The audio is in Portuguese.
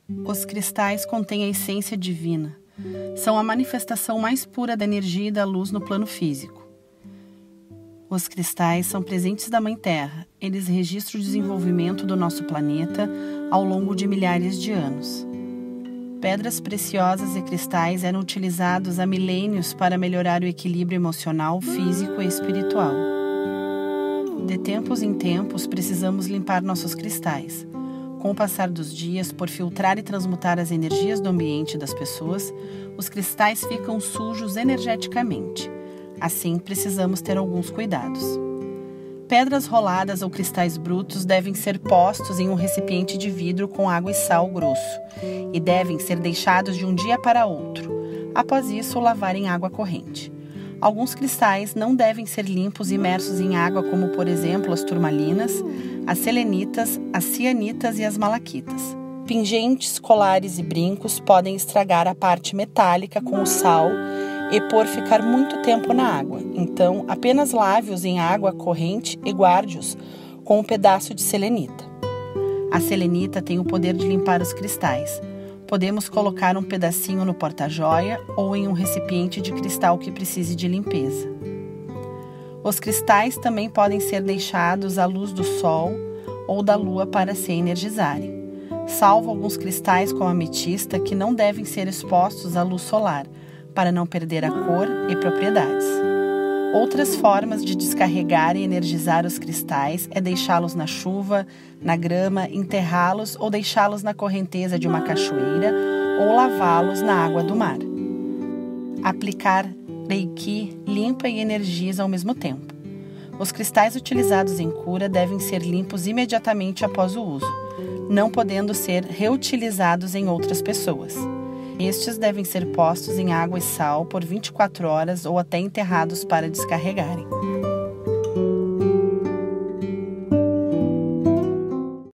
Os cristais contêm a essência divina. São a manifestação mais pura da energia e da luz no plano físico. Os cristais são presentes da Mãe Terra. Eles registram o desenvolvimento do nosso planeta ao longo de milhares de anos. Pedras preciosas e cristais eram utilizados há milênios para melhorar o equilíbrio emocional, físico e espiritual. De tempos em tempos, precisamos limpar nossos cristais. Com o passar dos dias, por filtrar e transmutar as energias do ambiente das pessoas, os cristais ficam sujos energeticamente. Assim, precisamos ter alguns cuidados. Pedras roladas ou cristais brutos devem ser postos em um recipiente de vidro com água e sal grosso e devem ser deixados de um dia para outro. Após isso, lavar em água corrente. Alguns cristais não devem ser limpos e imersos em água, como, por exemplo, as turmalinas, as selenitas, as cianitas e as malaquitas. Pingentes, colares e brincos podem estragar a parte metálica com o sal e por ficar muito tempo na água. Então, apenas lave-os em água corrente e guarde-os com um pedaço de selenita. A selenita tem o poder de limpar os cristais. Podemos colocar um pedacinho no porta-joia ou em um recipiente de cristal que precise de limpeza. Os cristais também podem ser deixados à luz do sol ou da lua para se energizarem, salvo alguns cristais como a ametista que não devem ser expostos à luz solar para não perder a cor e propriedades. Outras formas de descarregar e energizar os cristais é deixá-los na chuva, na grama, enterrá-los ou deixá-los na correnteza de uma cachoeira ou lavá-los na água do mar. Aplicar Reiki limpa e energiza ao mesmo tempo. Os cristais utilizados em cura devem ser limpos imediatamente após o uso, não podendo ser reutilizados em outras pessoas. Estes devem ser postos em água e sal por 24 horas ou até enterrados para descarregarem.